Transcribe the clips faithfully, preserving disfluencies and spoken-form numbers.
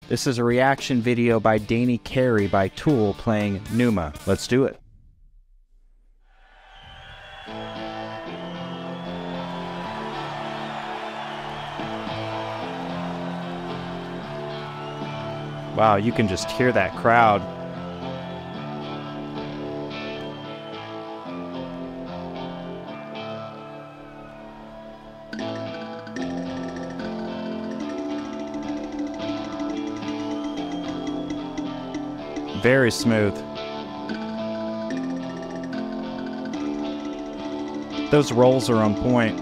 This is a reaction video by Danny Carey by Tool playing Pneuma. Let's do it. Wow, you can just hear that crowd. Very smooth. Those rolls are on point.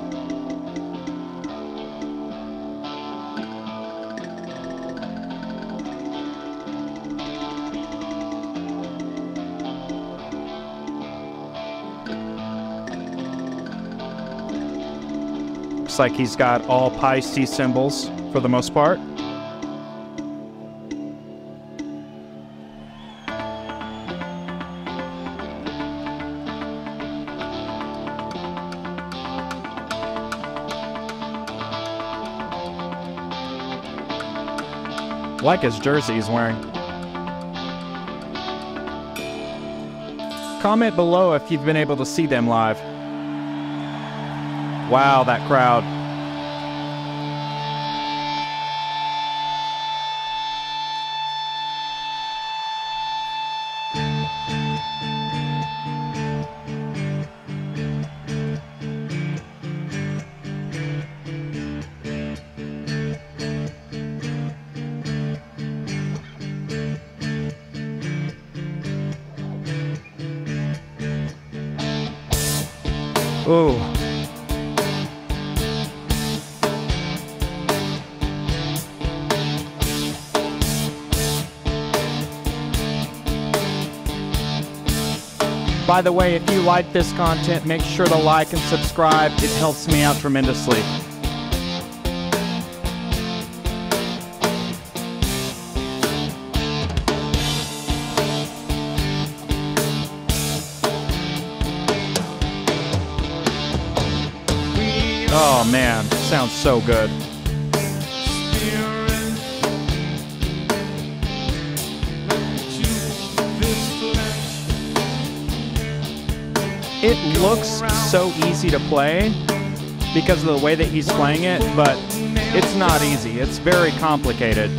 Looks like he's got all Pi-C cymbals for the most part. Like his jersey he's wearing. Comment below if you've been able to see them live. Wow, that crowd. Ooh. By the way, if you like this content, make sure to like and subscribe. It helps me out tremendously. Oh man, sounds so good. It looks so easy to play because of the way that he's playing it, but it's not easy. It's very complicated.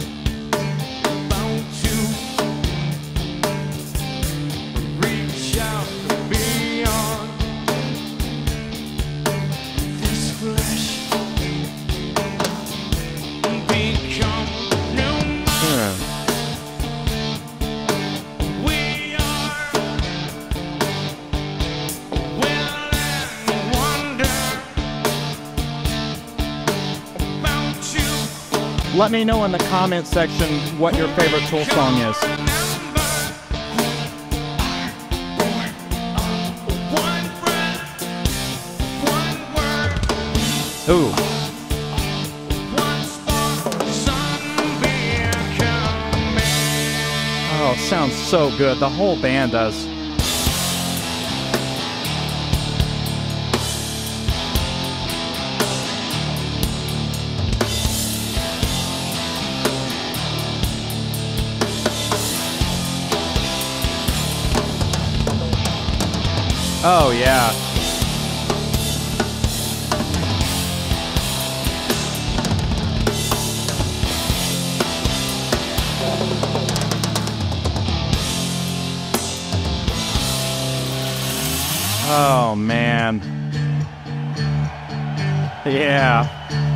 Let me know in the comment section what your favorite Tool song is. Ooh. Oh, sounds so good. The whole band does. Oh, yeah. Oh, man. Yeah.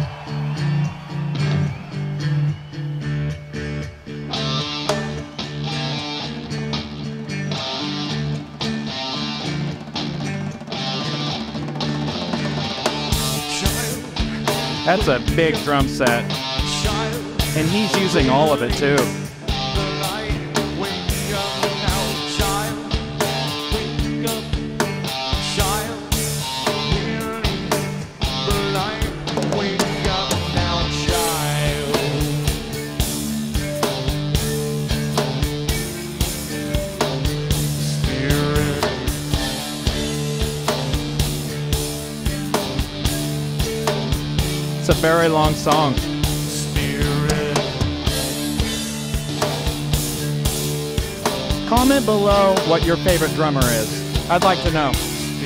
That's a big drum set, and he's using all of it too. It's a very long song. Comment below what your favorite drummer is. I'd like to know.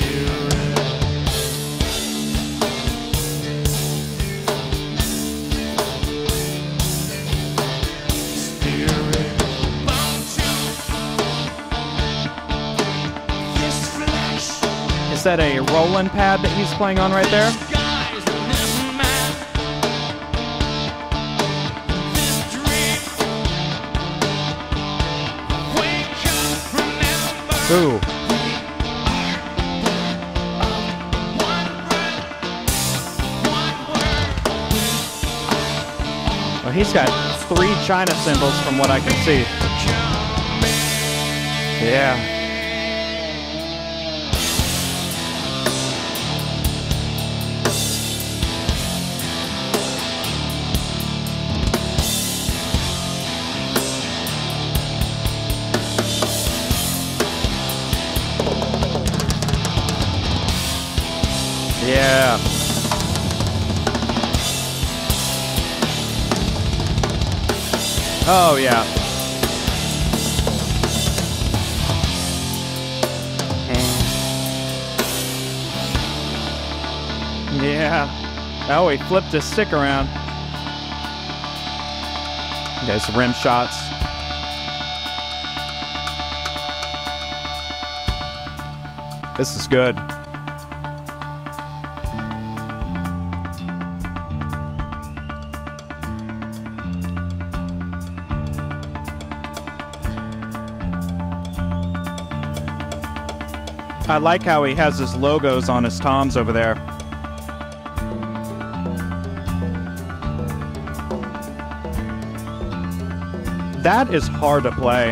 Is that a Roland pad that he's playing on right there? Ooh. Well, he's got three China cymbals from what I can see. Yeah. Yeah. Oh, yeah. Yeah. Oh, he flipped his stick around. There's rim shots. This is good. I like how he has his logos on his toms over there. That is hard to play.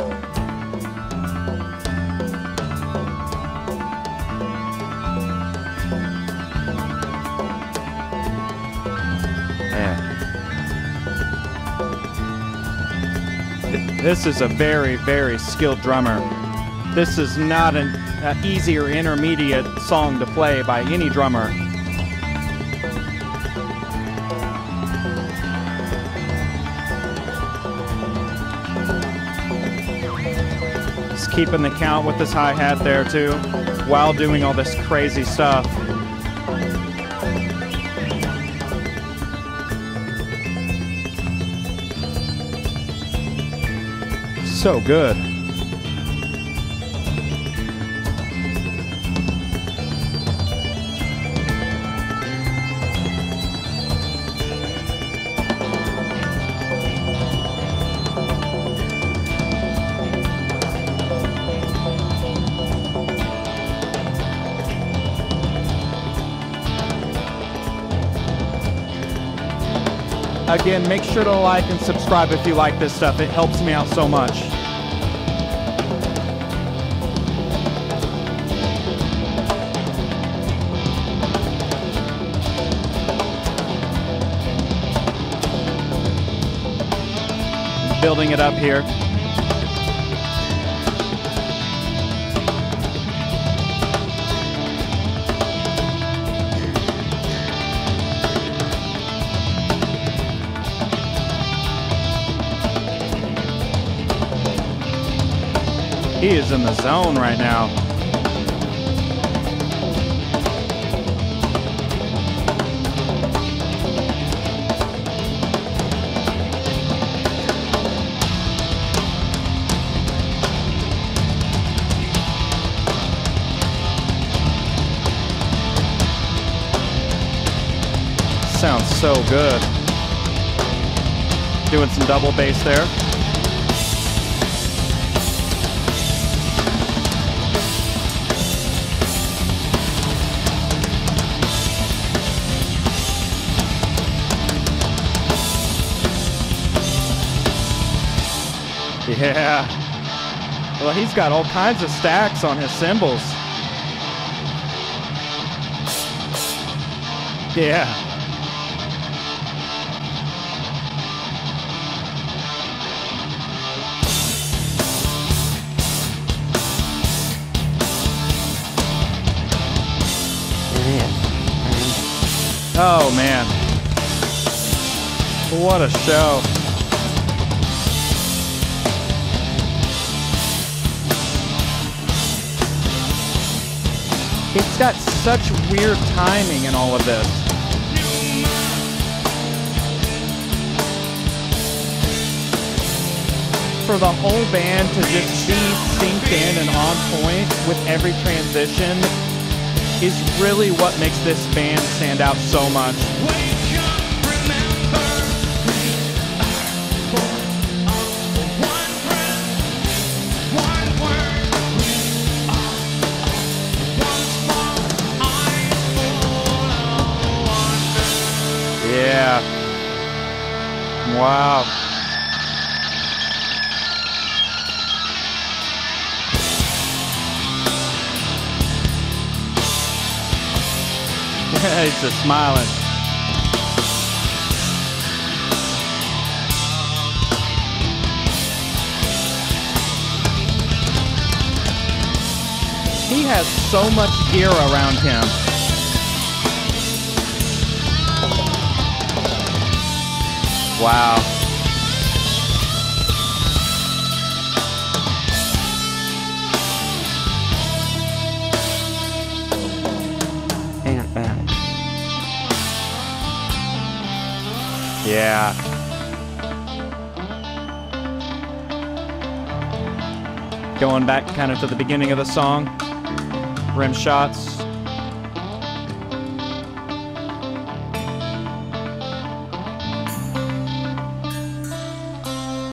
Man. This is a very, very skilled drummer. This is not an uh, easy or intermediate song to play by any drummer. He's keeping the count with his hi-hat there too, while doing all this crazy stuff. So good. Again, make sure to like and subscribe if you like this stuff. It helps me out so much. Building it up here. He is in the zone right now. Sounds so good. Doing some double bass there. Yeah. Well, he's got all kinds of stacks on his cymbals. Yeah. Oh, man. What a show. It's got such weird timing in all of this. For the whole band to just be synced in and on point with every transition is really what makes this band stand out so much. Yeah. Wow. He's just smiling. He has so much gear around him. Wow. Yeah. Going back kind of to the beginning of the song, rim shots.